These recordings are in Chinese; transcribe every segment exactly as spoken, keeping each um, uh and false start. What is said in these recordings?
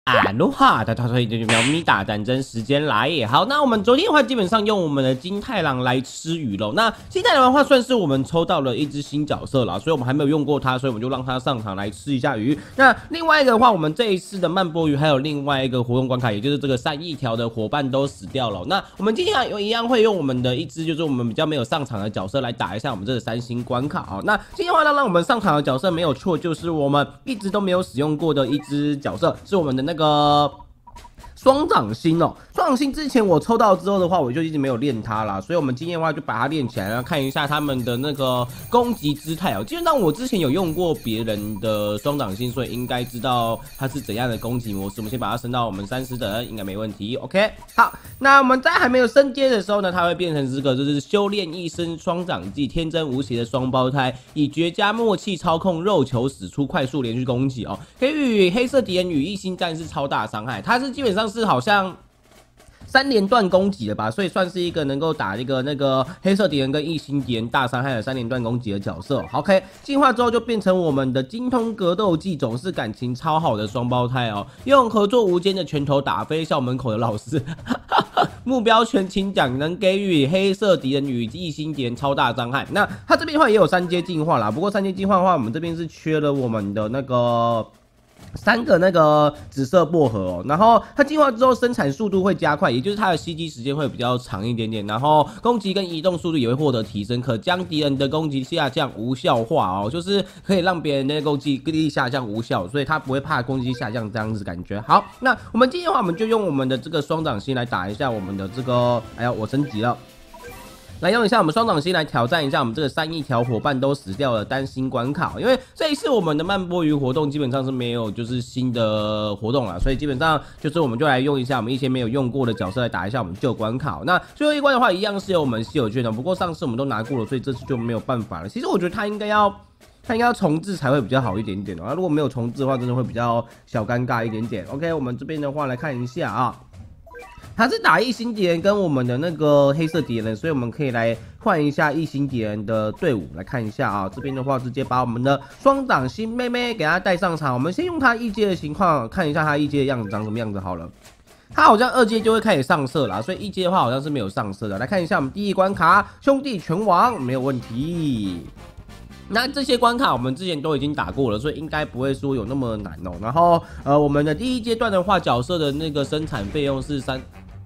啊，罗哈，他他所以就喵咪打战争时间来也好。那我们昨天的话，基本上用我们的金太郎来吃鱼喽。那金太郎的话，算是我们抽到了一只新角色啦，所以我们还没有用过它，所以我们就让它上场来吃一下鱼。那另外一个的话，我们这一次的慢波鱼还有另外一个活动关卡，也就是这个善意条的伙伴都死掉了。那我们今天有一样会用我们的一只就是我们比较没有上场的角色来打一下我们这个三星关卡哦。那今天的话呢，让我们上场的角色没有错，就是我们一直都没有使用过的一只角色，是我们的那个。双掌星哦，双掌星之前我抽到之后的话，我就一直没有练它啦，所以我们今天的话就把它练起来，然后看一下他们的那个攻击姿态哦。基本上我之前有用过别人的双掌星，所以应该知道它是怎样的攻击模式。我们先把它升到我们三十等，应该没问题。OK， 好，那我们在还没有升阶的时候呢，它会变成这个就是修炼一身双掌技，天真无邪的双胞胎，以绝佳默契操控肉球使出快速连续攻击哦，给予黑色敌人与异星战士超大伤害。它是基本上是好像三连段攻击了吧，所以算是一个能够打一个那个黑色敌人跟异星敌人大伤害的三连段攻击的角色。OK， 进化之后就变成我们的精通格斗技，总是感情超好的双胞胎哦，用合作无间的拳头打飞校门口的老师。目标全勤奖能给予黑色敌人与异星敌人超大伤害。那他这边的话也有三阶进化啦，不过三阶进化的话，我们这边是缺了我们的那个。三个那个紫色薄荷哦，然后它进化之后生产速度会加快，也就是它的吸击时间会比较长一点点，然后攻击跟移动速度也会获得提升，可将敌人的攻击下降无效化哦，就是可以让别人的攻击力下降无效，所以他不会怕攻击下降这样子感觉。好，那我们今天的话，我们就用我们的这个双掌星来打一下我们的这个，哎呀，我升级了。来用一下我们双掌星来挑战一下我们这个三亿条伙伴都死掉的单星关卡，因为这一次我们的慢波鱼活动基本上是没有就是新的活动啦，所以基本上就是我们就来用一下我们一些没有用过的角色来打一下我们旧关卡。那最后一关的话一样是有我们稀有券的，不过上次我们都拿过了，所以这次就没有办法了。其实我觉得它应该要。它应该要重置才会比较好一点点哦，那如果没有重置的话，真的会比较小尴尬一点点。OK， 我们这边的话来看一下啊。他是打异星敌人跟我们的那个黑色敌人，所以我们可以来换一下异星敌人的队伍来看一下啊。这边的话，直接把我们的双掌星妹妹给他带上场。我们先用他一阶的情况看一下他一阶的样子长什么样子好了。他好像二阶就会开始上色啦，所以一阶的话好像是没有上色的。来看一下我们第一关卡，兄弟拳王没有问题。那这些关卡我们之前都已经打过了，所以应该不会说有那么难哦。然后呃，我们的第一阶段的话，角色的那个生产费用是三。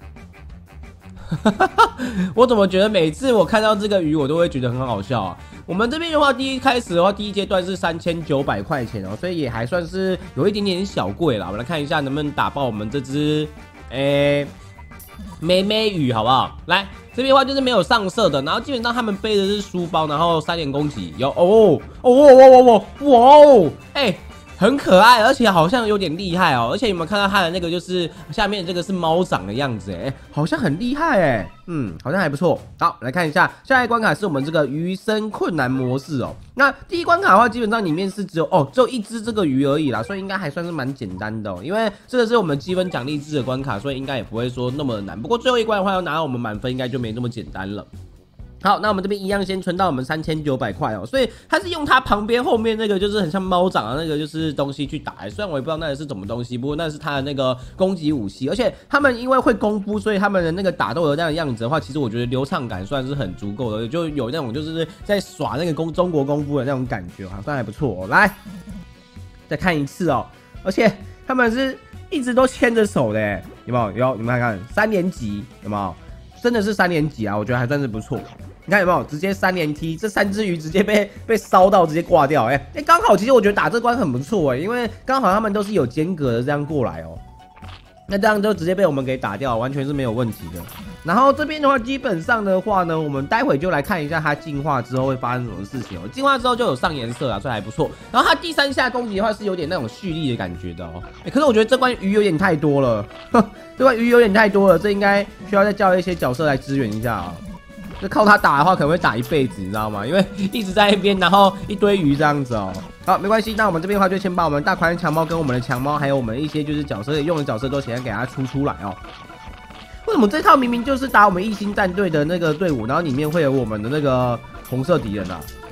我怎么觉得每次我看到这个鱼，我都会觉得很好笑啊！我们这边的话，第一开始的话，第一阶段是三千九百块钱哦，所以也还算是有一点点小贵啦。我们来看一下能不能打爆我们这只诶妹妹鱼，好不好？来，这边的话就是没有上色的，然后基本上他们背的是书包，然后三连攻击，有哦哦哦哦哦哦哇哦，哎。很可爱，而且好像有点厉害哦。而且有没有看到它的那个，就是下面这个是猫掌的样子，哎，好像很厉害哎，嗯，好像还不错。好，来看一下下一关卡是我们这个鱼生困难模式哦。那第一关卡的话，基本上里面是只有哦，只有一只这个鱼而已啦，所以应该还算是蛮简单的哦。因为这个是我们积分奖励制的关卡，所以应该也不会说那么难。不过最后一关的话，要拿到我们满分，应该就没那么简单了。好，那我们这边一样先存到我们三千九百块哦，所以它是用它旁边后面那个就是很像猫掌的那个就是东西去打，虽然我也不知道那是什么东西，不过那是它的那个攻击武器，而且他们因为会功夫，所以他们的那个打斗的那样的样子的话，其实我觉得流畅感算是很足够的，就有那种就是在耍那个功中国功夫的那种感觉，好像还不错哦。来，再看一次哦，而且他们是一直都牵着手的，有没有？有，你们看看三连击有没有？真的是三连击啊，我觉得还算是不错。你看有没有直接三连踢，这三只鱼直接被被烧到，直接挂掉。哎、欸、哎，刚、欸、好，其实我觉得打这关很不错哎、欸，因为刚好他们都是有间隔的这样过来哦。那这样就直接被我们给打掉，完全是没有问题的。然后这边的话，基本上的话呢，我们待会就来看一下它进化之后会发生什么事情哦。进化之后就有上颜色啊，所以还不错。然后它第三下攻击的话是有点那种蓄力的感觉的哦。欸、可是我觉得这关鱼有点太多了，这关鱼有点太多了，这应该需要再叫一些角色来支援一下啊、哦。就靠它打的话，可能会打一辈子，你知道吗？因为一直在一边，然后一堆鱼这样子哦。好，没关系，那我们这边的话就先把我们大款强猫跟我们的强猫，还有我们一些就是角色用的角色都先给它出出来哦。为什么这套明明就是打我们异星战队的那个队伍，然后里面会有我们的那个红色敌人啊？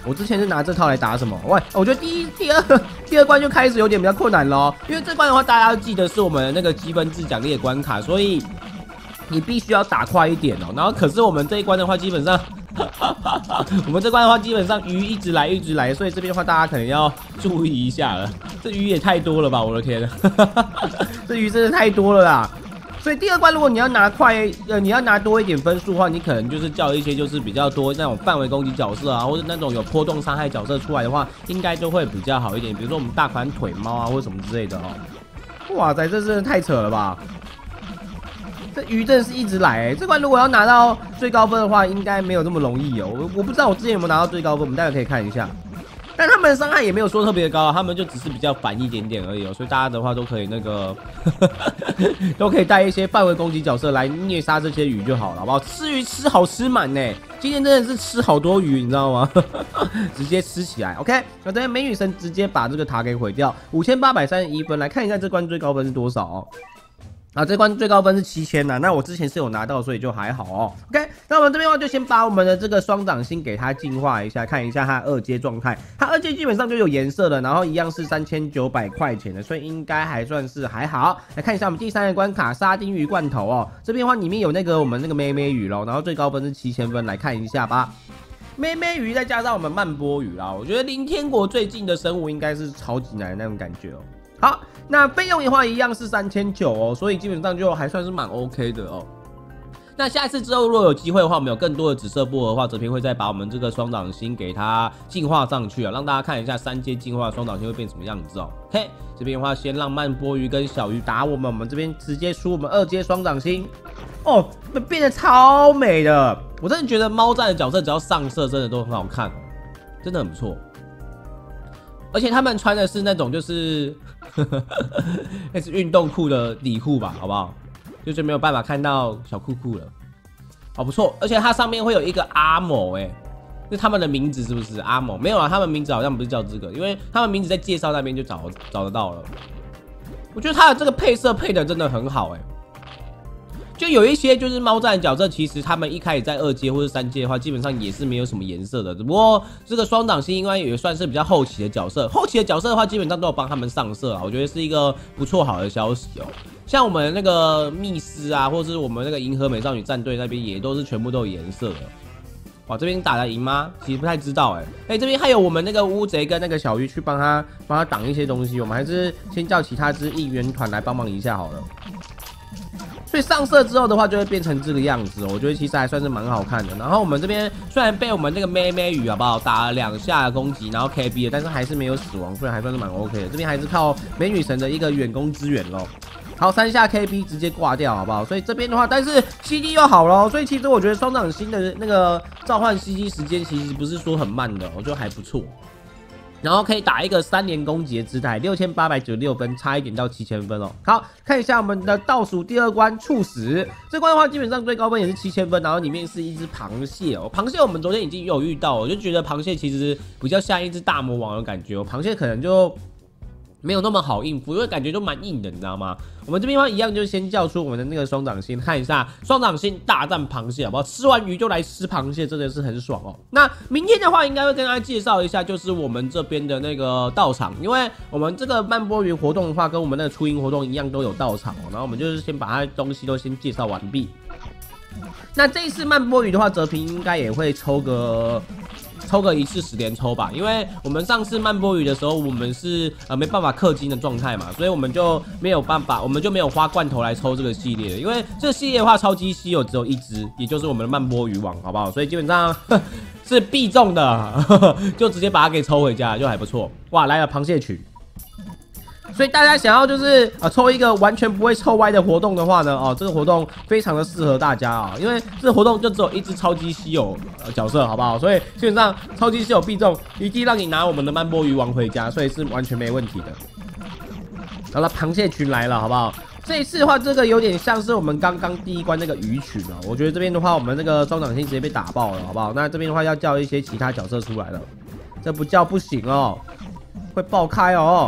我之前是拿这套来打什么？喂，我觉得第一、第二、第二关就开始有点比较困难咯，因为这关的话，大家要记得是我们的那个积分制奖励的关卡，所以你必须要打快一点哦。然后，可是我们这一关的话，基本上，我们这关的话，基本上鱼一直来，一直来，所以这边的话，大家可能要注意一下了。这鱼也太多了吧，我的天，这鱼真的太多了啦。所以第二关，如果你要拿快，呃，你要拿多一点分数的话，你可能就是叫一些就是比较多那种范围攻击角色啊，或者那种有波动伤害角色出来的话，应该就会比较好一点。比如说我们大款腿猫啊，或者什么之类的哦。哇塞，这真的太扯了吧！这鱼真的是一直来哎、欸，这关如果要拿到最高分的话，应该没有那么容易哦。我我不知道我之前有没有拿到最高分，我们待会可以看一下。但他们的伤害也没有说特别高啊，他们就只是比较烦一点点而已哦，所以大家的话都可以那个都可以带一些范围攻击角色来虐杀这些鱼就好了，好不好？吃鱼吃好吃满呢，今天真的是吃好多鱼，你知道吗？直接吃起来 ，OK。那这边美女神直接把这个塔给毁掉，五千八百三十一分，来看一下这关最高分是多少哦。啊，这关最高分是七千呐，那我之前是有拿到，所以就还好哦。OK， 那我们这边的话就先把我们的这个双掌星给它净化一下，看一下它二阶状态。它二阶基本上就有颜色了，然后一样是三千九百块钱的，所以应该还算是还好。来看一下我们第三个关卡沙丁鱼罐头哦，这边的话里面有那个我们那个妹妹鱼咯，然后最高分是七千分，来看一下吧。妹妹鱼再加上我们曼波鱼啦，我觉得林天国最近的生物应该是超级难的那种感觉哦。好，那费用的话一样是三千九哦，所以基本上就还算是蛮 OK 的哦。那下一次之后如果有机会的话，我们有更多的紫色薄荷的话，泽平会再把我们这个双掌星给它进化上去啊，让大家看一下三阶进化双掌星会变什么样子哦。嘿，这边的话先让曼波鱼跟小鱼打我们，我们这边直接出我们二阶双掌星哦，变得超美的。我真的觉得猫战的角色只要上色真的都很好看哦，真的很不错。而且他们穿的是那种就是那是运动裤的底裤吧，好不好？就是没有办法看到小裤裤了，好不错。而且它上面会有一个阿某，哎，是他们的名字是不是阿某？没有啦，他们名字好像不是叫这个，因为他们名字在介绍那边就找找得到了。我觉得它的这个配色配的真的很好，哎。就有一些就是猫战的角色，其实他们一开始在二阶或者三阶的话，基本上也是没有什么颜色的。只不过这个双掌星应该也算是比较后期的角色，后期的角色的话，基本上都有帮他们上色啊，我觉得是一个不错好的消息哦。像我们那个密斯啊，或是我们那个银河美少女战队那边，也都是全部都有颜色的。哇，这边打得赢吗？其实不太知道哎、欸。哎、欸，这边还有我们那个乌贼跟那个小鱼去帮他帮他挡一些东西，我们还是先叫其他支应援团来帮忙一下好了。所以上色之后的话，就会变成这个样子、哦，我觉得其实还算是蛮好看的。然后我们这边虽然被我们那个妹妹鱼好不好打了两下的攻击，然后 K B 了，但是还是没有死亡，所以还算是蛮 OK 的。这边还是靠美女神的一个远攻支援咯。好，三下 K B 直接挂掉，好不好？所以这边的话，但是 C D 又好咯，所以其实我觉得双掌星的那个召唤 C D 时间其实不是说很慢的，我觉得还不错。然后可以打一个三连攻击的姿态，六千八百九十六分，差一点到七千分哦。好，看一下我们的倒数第二关猝死，这关的话基本上最高分也是七千分，然后里面是一只螃蟹哦。螃蟹我们昨天已经有遇到，我就觉得螃蟹其实比较像一只大魔王的感觉哦，螃蟹可能就没有那么好应付，因为感觉都蛮硬的，你知道吗？我们这边的话一样，就先叫出我们的那个双掌星，看一下双掌星大战螃蟹，好不好？吃完鱼就来吃螃蟹，真的是很爽哦。那明天的话，应该会跟大家介绍一下，就是我们这边的那个道场，因为我们这个曼波鱼活动的话，跟我们那个初音活动一样，都有道场哦。然后我们就是先把它的东西都先介绍完毕。那这一次曼波鱼的话，泽平应该也会抽个。抽个一次十连抽吧，因为我们上次曼波鱼的时候，我们是呃没办法氪金的状态嘛，所以我们就没有办法，我们就没有花罐头来抽这个系列的，因为这个系列的话，超级稀有只有一只，也就是我们的曼波鱼王，好不好？所以基本上是必中的，呵呵就直接把它给抽回家，就还不错。哇，来了螃蟹群。所以大家想要就是呃抽一个完全不会抽歪的活动的话呢，哦，这个活动非常的适合大家啊、哦，因为这个活动就只有一只超级稀有呃角色，好不好？所以基本上超级稀有必中，一定让你拿我们的曼波鱼王回家，所以是完全没问题的。好了，螃蟹群来了，好不好？这一次的话，这个有点像是我们刚刚第一关那个鱼群啊，我觉得这边的话，我们那个双掌星直接被打爆了，好不好？那这边的话要叫一些其他角色出来了，这不叫不行哦，会爆开哦。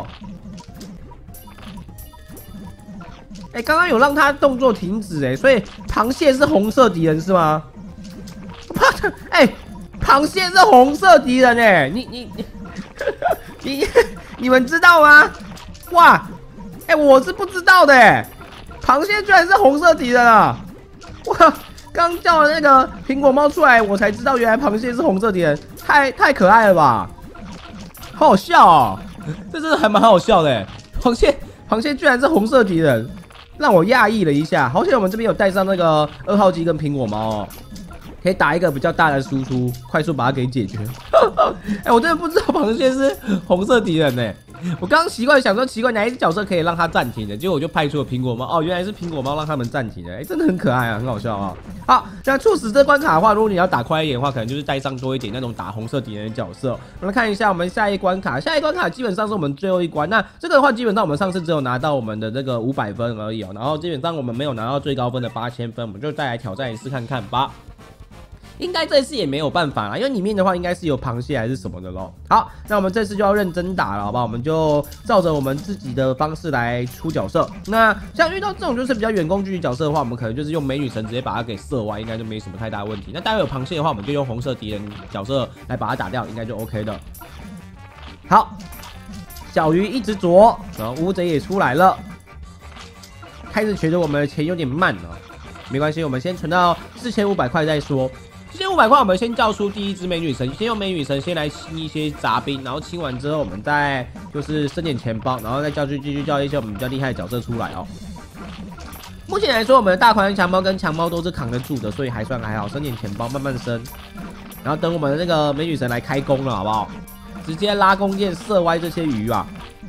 哎、欸，刚刚有让他动作停止哎、欸，所以螃蟹是红色敌人是吗？哎、欸， 螃蟹是红色敌人哎，你你你你你们知道吗？哇，哎、欸，我是不知道的哎，螃蟹居然是红色敌人啊！哇，刚叫了那个苹果猫出来，我才知道原来螃蟹是红色敌人，太太可爱了吧！好好笑哦，这真的还蛮好笑的哎，螃蟹螃蟹居然是红色敌人，让我讶异了一下。好险我们这边有带上那个二号机跟苹果猫哦。可以打一个比较大的输出，快速把它给解决。哎、欸，我真的不知道螃蟹是红色敌人呢、欸。我刚刚习惯想说奇怪哪一只角色可以让它暂停的，结果我就派出了苹果猫。哦，原来是苹果猫让他们暂停的。哎、欸，真的很可爱啊，很好笑啊。好，那猝死这关卡的话，如果你要打快一点的话，可能就是带上多一点那种打红色敌人的角色。我们来看一下我们下一关卡，下一关卡基本上是我们最后一关。那这个的话，基本上我们上次只有拿到我们的这个五百分而已哦，然后基本上我们没有拿到最高分的八千分，我们就再来挑战一次看看吧。应该这次也没有办法啦，因为里面的话应该是有螃蟹还是什么的咯。好，那我们这次就要认真打了，好不好？我们就照着我们自己的方式来出角色。那像遇到这种就是比较远攻距离角色的话，我们可能就是用美女神直接把它给射歪，应该就没什么太大问题。那待会有螃蟹的话，我们就用红色敌人角色来把它打掉，应该就 OK 的。好，小鱼一直啄，然后乌贼也出来了。开始觉得我们的钱有点慢了，没关系，我们先存到四千五百块再说。四千五百块，我们先叫出第一只美女神，先用美女神先来清一些杂兵，然后清完之后，我们再就是升点钱包，然后再叫去继续叫一些我们比较厉害的角色出来哦。目前来说，我们的大款强猫跟强猫都是扛得住的，所以还算还好，升点钱包慢慢升，然后等我们的那个美女神来开弓了，好不好？直接拉弓箭射歪这些鱼啊！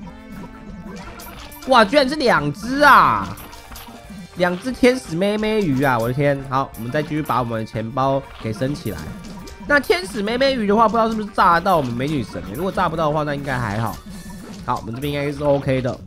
哇，居然是两只啊！两只天使妹妹鱼啊！我的天，好，我们再继续把我们的钱包给升起来。那天使妹妹鱼的话，不知道是不是炸得到我们美女神？如果炸不到的话，那应该还好。好，我们这边应该是 OK 的。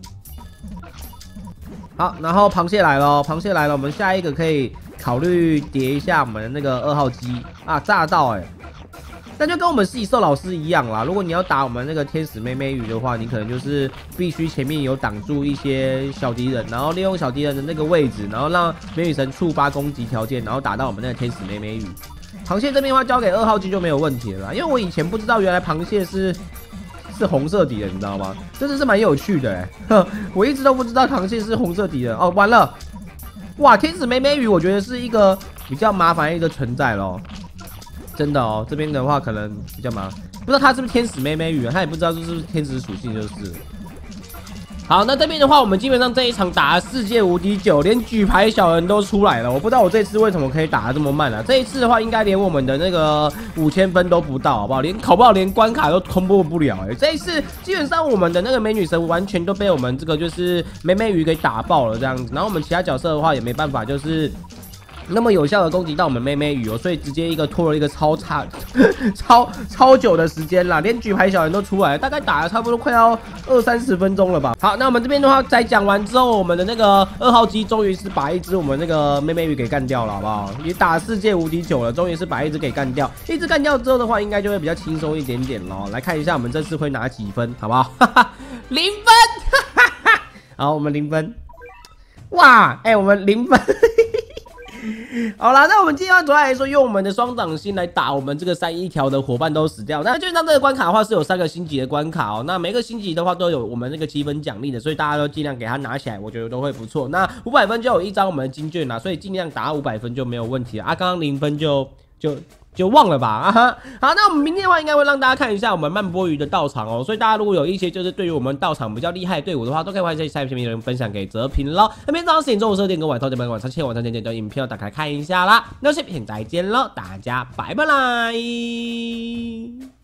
好，然后螃蟹来了，螃蟹来了，我们下一个可以考虑叠一下我们的那个二号机啊，炸到哎、欸！那就跟我们自己兽老师一样啦。如果你要打我们那个天使妹妹鱼的话，你可能就是必须前面有挡住一些小敌人，然后利用小敌人的那个位置，然后让美女神触发攻击条件，然后打到我们那个天使妹妹鱼。螃蟹这边的话交给二号机就没有问题了啦，因为我以前不知道原来螃蟹是是红色敌人，你知道吗？真的是蛮有趣的哎、欸，我一直都不知道螃蟹是红色敌人哦。完了，哇，天使妹妹鱼我觉得是一个比较麻烦的一个存在咯。真的哦，这边的话可能比较麻烦，不知道他是不是天使妹妹鱼啊？他也不知道这是不是天使属性，就是。好，那这边的话，我们基本上这一场打了世界无敌九，连举牌小人都出来了。我不知道我这次为什么可以打得这么慢啊？这一次的话，应该连我们的那个五千分都不到，好不好？连考不好，连关卡都通过不了、欸。哎，这一次基本上我们的那个美女神完全都被我们这个就是妹妹鱼给打爆了这样子。然后我们其他角色的话也没办法，就是那么有效的攻击到我们妹妹鱼哦，所以直接一个拖了一个超差、超超久的时间啦，连举牌小人都出来了，大概打了差不多快要二三十分钟了吧。好，那我们这边的话，在讲完之后，我们的那个二号机终于是把一只我们那个妹妹鱼给干掉了，好不好？也打世界无敌九了，终于是把一只给干掉。一只干掉之后的话，应该就会比较轻松一点点咯。来看一下我们这次会拿几分，好不好？零分，好，我们零分。哇，哎、欸，我们零分。好啦，那我们今天主要来说，用我们的双掌星来打我们这个三一条的伙伴都死掉。那基本上这个关卡的话是有三个星级的关卡哦，那每个星级的话都有我们那个积分奖励的，所以大家都尽量给它拿起来，我觉得都会不错。那五百分就有一张我们的金券啦，所以尽量打五百分就没有问题了啊。刚刚零分就就。就忘了吧啊哈！好，那我们明天的话应该会让大家看一下我们慢波鱼的道场哦，所以大家如果有一些就是对于我们道场比较厉害的队伍的话，都可以欢迎在下面的人分享给泽平喽。那明天早上十点中午十二点跟晚上九点晚上七点晚上九点的影片要打开看一下啦。那下片再见喽，大家拜拜啦！